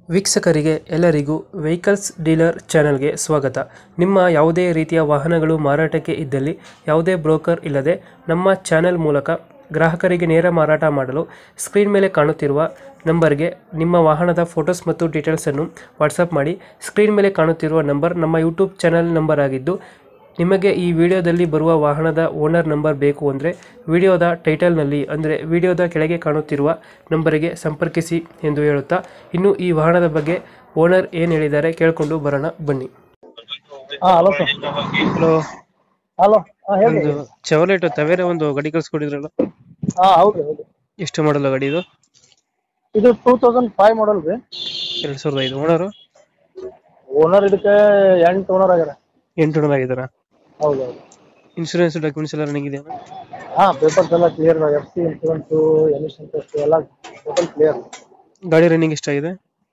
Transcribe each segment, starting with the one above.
ವೀಕ್ಷಕರಿಗೆ ಎಲ್ಲರಿಗೂ vehicles dealer ಚಾನೆಲ್ಗೆ ಸ್ವಾಗತ. ನಿಮ್ಮ ಯಾವುದೇ ರೀತಿಯ ವಾಹನಗಳು ಮಾರಾಟಕ್ಕೆ ಇದ್ದಲ್ಲಿ ಯಾವುದೇ ಬ್ರೋಕರ್ ಇಲ್ಲದೆ ನಮ್ಮ ಚಾನೆಲ್ ಮೂಲಕ ಗ್ರಾಹಕರಿಗೆ ನೇರ ಮಾರಾಟ ಮಾಡಲು ಸ್ಕ್ರೀನ್ ಮೇಲೆ ಕಾಣುತ್ತಿರುವ ನಂಬರ್ಗೆ ನಿಮ್ಮ ವಾಹನದ ಫೋಟೋಸ್ ಮತ್ತು ಡೀಟೇಲ್ಸನ್ನು ವಾಟ್ಸಪ್ ಮಾಡಿ. ಸ್ಕ್ರೀನ್ ಮೇಲೆ ಕಾಣುತ್ತಿರುವ ನಂಬರ್ ನಮ್ಮ ಯೂಟ್ಯೂಬ್ ಚಾನೆಲ್ ನಂಬರ್ ಆಗಿದ್ದು, ನಿಮಗೆ ಈ ವಿಡಿಯೋದಲ್ಲಿ ಬರುವ ವಾಹನದ ಓನರ್ ನಂಬರ್ ಬೇಕು ಅಂದರೆ ವಿಡಿಯೋದ ಟೈಟಲ್ನಲ್ಲಿ ಅಂದರೆ ವಿಡಿಯೋದ ಕೆಳಗೆ ಕಾಣುತ್ತಿರುವ ನಂಬರಿಗೆ ಸಂಪರ್ಕಿಸಿ ಎಂದು ಹೇಳುತ್ತಾ, ಇನ್ನು ಈ ವಾಹನದ ಬಗ್ಗೆ ಓನರ್ ಏನು ಹೇಳಿದ್ದಾರೆ ಕೇಳಿಕೊಂಡು ಬರೋಣ ಬನ್ನಿ. Hello sir. ಹಲೋ, ಹಲೋ, ಹೇಳಿ. ಒಂದು ಚೆವರ್ಲೆಟ್ ತವೇರ ಒಂದು ಗಾಡಿ ಕಳ್ಸಿಕೊಡಿದ್ರಲ್ಲ, ಹೌದು ಹೌದು. ಎಷ್ಟು ಮಾಡಲ್ಲ ಗಾಡಿ ಇದು? ಇದು 2005 ಮಾಡಲ್ ರೀ. 2005. ಓನರು ಓನರ್ ಇದಕ್ಕೆ 8 ಓನರ್ ಆಗ್ಯಾರ. 8 ಓನರ್ ಆಗಿದಾರ? ಹೌದು ಹೌದು. ಇನ್ಶೂರೆನ್ಸ್ ಡಾಕ್ಯುಮೆಂಟ್ಸ್ ಎಲ್ಲ ರನ್ನಿಂಗ್ ಇದೆ? ಪೇಪರ್ಸ್ ಎಲ್ಲ clear, FC insurance, emission test ಎಲ್ಲ ಟೋಟಲ್ ಕ್ಲಿಯರ್. ಗಾಡಿ ರನ್ನಿಂಗ್ ಎಷ್ಟಾಗಿದೆ?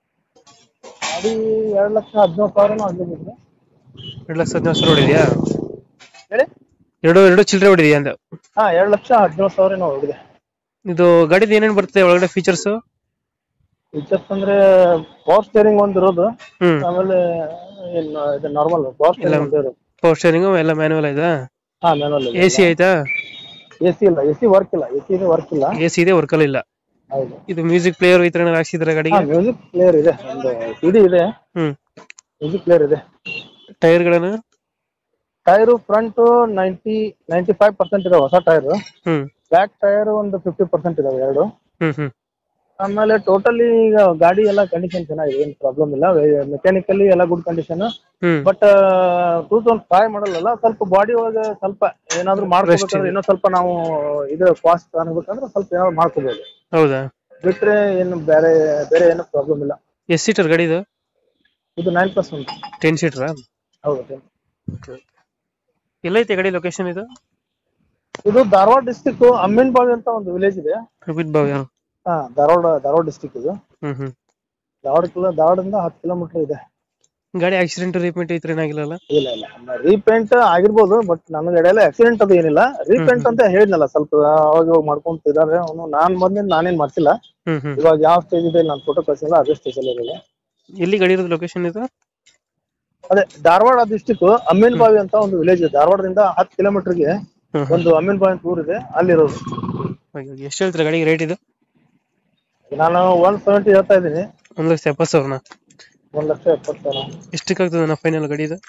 ಗಾಡಿ 2,17,000 ಆಗಿಬಿಟ್ರೆ. 2,17,000 ಹೊಡಿದೆಯಾ? ಹೇಳಿ. ಎರಡು ಚಿಲ್ಲರೆ ಹೊಡಿದೆಯಾ ಅಂತ? 2,17,000 ಹೊಡಿದೆ. ಇದು ಗಾಡಿದ ಏನೇನು ಬರ್ತದೆ ಒಳಗಡೆ ಫೀಚರ್ಸ್? ಫೀಚರ್ಸ್ ಅಂದ್ರೆ ಪವರ್ ಸ್ಟೇರಿಂಗ್ ಒಂದು ಇರೋದು, ಹ್ಮ್, ಆಮೇಲೆ ಇದು ನಾರ್ಮಲ್ ಪವರ್ ಸ್ಟೇರಿಂಗ್ ಒಂದು ಇರೋದು. ಪವರ್ ಸ್ಟೇರಿಂಗ್ ಎಲ್ಲ ಮ್ಯಾನುವಲ್ ಆಯ್ತಾ? ಮ್ಯಾನುವಲ್. AC ಆಯ್ತಾ? AC ಇಲ್ಲ, AC ವರ್ಕ್ ಇಲ್ಲ, AC ವರ್ಕ್ ಇಲ್ಲ. AC ಇದೆ, ವರ್ಕಲ್ ಇಲ್ಲ. ಹೌದು. ಇದು ಮ್ಯೂಸಿಕ್ ಪ್ಲೇಯರ್ ಈ ತರ ಏನಾದ್ರು ಹಾಕ್ಸಿದ್ರೆ ಗಾಡಿಗೆ? ಮ್ಯೂಸಿಕ್ ಪ್ಲೇಯರ್ ಇದೆ, ಒಂದು CD ಇದೆ. ಮ್ಯೂಸಿಕ್ ಪ್ಲೇಯರ್ ಇದೆ. ಟೈರ್ ಗಳನ್ನ? ಟೈರ್ ಫ್ರಂಟ್ 95% ಇದೆ ಹೊಸ ಟೈರ್. ಬ್ಯಾಕ್ ಟೈರ್ ಒಂದು 50% ಇದಾವೆ ಎರಡು. ಆಮೇಲೆ ಟೋಟಲಿ ಈಗ ಗಾಡಿ ಎಲ್ಲ ಕಂಡೀಷನ್ ಚೆನ್ನಾಗಿದೆ, ಏನು ಪ್ರಾಬ್ಲಮ್ ಇಲ್ಲ. ಮೆಕ್ಯಾನಿಕಲಿ ಎಲ್ಲ ಗುಡ್ ಕಂಡೀಷನ್. ಬಟ್ 2005 ಮಾಡಲ್ ಅಲ್ಲ, ಸ್ವಲ್ಪ ಬಾಡಿ ಒಳಗೆ ಸ್ವಲ್ಪ ಏನಾದ್ರು ಮಾಡ್ಕೋಬೇಕಂದ್ರೆ ಇನ್ನೂ ಸ್ವಲ್ಪ ನಾವು ಇದು ಕಾಸ್ಟ್ ಅನ್ಬೇಕಂದ್ರೆ ಸ್ವಲ್ಪ ಏನಾದ್ರು ಮಾಡ್ಕೋಬಹುದು. ಹೌದಾ? ಬಿಟ್ರೆ ಏನು ಬೇರೆ ಏನು ಪ್ರಾಬ್ಲಮ್ ಇಲ್ಲ. ಎಷ್ಟು ಸೀಟರ್ ಗಾಡಿ ಇದು? ಇದು 9+1. 10 ಸೀಟರಾ? ಹೌದು. ಎಲ್ಲೈತೆ ಗಾಡಿ ಲೊಕೇಶನ್ ಇದು? ಇದು ಧಾರವಾಡ ಡಿಸ್ಟಿಕ್ ಅಮ್ಮಿನಬಾವಿ ಅಂತ ಒಂದು ವಿಲೇಜ್ ಇದೆ. ಧಾರವಾಡ ಡಿಸ್ಟಿಕ್ ಇದು. ಧಾರವಾಡದಿಂದ 10 ಕಿಲೋಮೀಟರ್ ಇದೆ. ಗಾಡಿ ಆಕ್ಸಿಡೆಂಟ್ ರೀಪೇಂಟ್ ಈ ತರ ಏನಾಗಿಲ್ಲ? ಇಲ್ಲ, ರೀಪೇಂಟ್ ಆಗಿರ್ಬೋದು, ಬಟ್ ನನ್ನ ಗಾಡಿಯಲ್ಲ ಆಕ್ಸಿಡೆಂಟ್ ಅದು ಏನಿಲ್ಲ. ರೀಪೇಂಟ್ ಅಂತ ಹೇಳಿದ್ನಲ್ಲ, ಸ್ವಲ್ಪ ಅವಾಗ ಮಾಡ್ಕೊಂತಿದ್ದಾರೆ ಅವನು. ನಾನೇನ್ ಮಾಡ್ತಿಲ್ಲ. ಇವಾಗ ಯಾವ ಸ್ಟೇಜ್ ಇದೆ ನಾನು ಫೋಟೋ ಕಳ್ಸಿಲ್ಲ, ಅದೇ ಸ್ಟೇಜ್ ಅಲ್ಲಿ ಇರಲಿಲ್ಲ. ಎಲ್ಲಿ ಗಾಡಿ ಇರೋದು ಲೊಕೇಶನ್ ಇದು? ಅದೇ ಧಾರವಾಡ ಡಿಸ್ಟಿಕ್ ಅಮ್ಮಿನಬಾವಿ ಅಂತ ಒಂದು ವಿಲೇಜ್ ಇದೆ. ಧಾರವಾಡದಿಂದ 10 ಕಿಲೋಮೀಟರ್ಗೆ ಒಂದು ಅಮ್ಮಿನಬಾವಿ ಅಂತ ಊರ್ ಇದೆ, ಅಲ್ಲಿರೋದು. ಎಷ್ಟು ಹೇಳ್ತೀರಾ ಗಾಡಿಗೆ ರೇಟ್ ಇದು? ನಾನು 170 ಹೇಳ್ತಾ ಇದ್ದೀನಿ. 1,70,000. 1,70,000. ಎಷ್ಟಕ್ಕಾಗ್ತದೆ ಫೈನಲ್ ಗಾಡಿ ಇದು?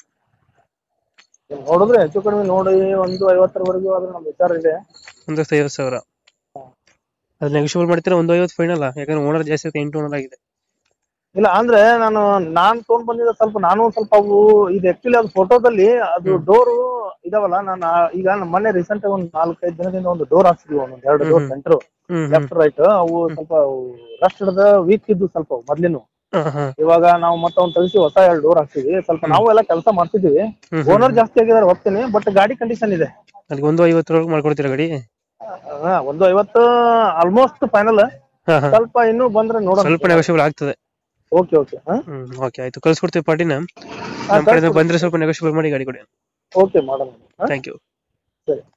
ನೋಡಿದ್ರೆ ಹೆಚ್ಚು ಕಡಿಮೆ ನೋಡಿ 150 ಆದ್ರೆ ನಮ್ಮ ವಿಚಾರ ಇದೆ. 1,50,000 ಅದು ನೆಗೋಷಿಯಬಲ್ ಮಾಡ್ತೀರಾ? 150 ಫೈನಲ್? ಯಾಕಂದ್ರೆ ಓನರ್ ಜಾಸ್ತಿ ಆಗುತ್ತೆ, 8 ಓನರ್ ಆಗಿದೆ. ಇಲ್ಲ ಅಂದ್ರೆ ನಾನ್ ತೊಗೊಂಡ್ ಬಂದಿದ್ದ ಸ್ವಲ್ಪ ಅವು ಇದು ಆಕ್ಚುಲಿ ಅದು ಫೋಟೋದಲ್ಲಿ ಅದು ಡೋರು ಇದಾವಲ್ಲ. ನಾನು ಈಗ ಮೊನ್ನೆ ರೀಸೆಂಟ್ ಒಂದು 4-5 ದಿನದಿಂದ ಒಂದು ಡೋರ್ ಹಾಕ್ಸಿದ್ವಿ, ಒಂದ್ 2 ಡೋರ್ ಸೆಂಟರ್ ಲೆಫ್ಟ್ ರೈಟ್. ಅವು ಸ್ವಲ್ಪ ರಸ್ಟ್ ಹಿಡ್ದ ವೀಕ್ ಇದ್ದು ಸ್ವಲ್ಪ ಮೊದ್ಲಿನ. ಇವಾಗ ನಾವು ಮತ್ತೆ ಅವ್ನು ತೆಗಿಸಿ ಹೊಸ 2 ಡೋರ್ ಹಾಕ್ಸಿದ್ವಿ. ಸ್ವಲ್ಪ ನಾವು ಎಲ್ಲ ಕೆಲಸ ಮಾಡ್ತಿದೀವಿ. ಓನರ್ ಜಾಸ್ತಿ ಆಗಿದಾರೆ ಹೋಗ್ತೀನಿ, ಬಟ್ ಗಾಡಿ ಕಂಡೀಷನ್ ಇದೆ. ಅದಕ್ಕೆ 150 ಮಾಡ್ಕೊಡ್ತೀರಾ ಗಾಡಿ? 150 ಆಲ್ಮೋಸ್ಟ್ ಫೈನಲ್. ಸ್ವಲ್ಪ ಇನ್ನೂ ಬಂದ್ರೆ ನೋಡೋಣ, ಸ್ವಲ್ಪ ನೆಗೋಷಿಯಬಲ್ ಆಗ್ತದೆ. ಓಕೆ ಓಕೆ ಆಯ್ತು, ಕಳ್ಸಿಕೊಡ್ತೀವಿ ಪಾರ್ಟಿನ. ನಮ್ಮ ಕಡೆಯಿಂದ ಬಂದ್ರೆ ಸ್ವಲ್ಪ ನೆಗೋಷಿಯಬಲ್ ಮಾಡಿ ಗಾಡಿ ಕೊಡಿ. ಓಕೆ ಮಾಡೋಣ. Thank you. ಸರಿ.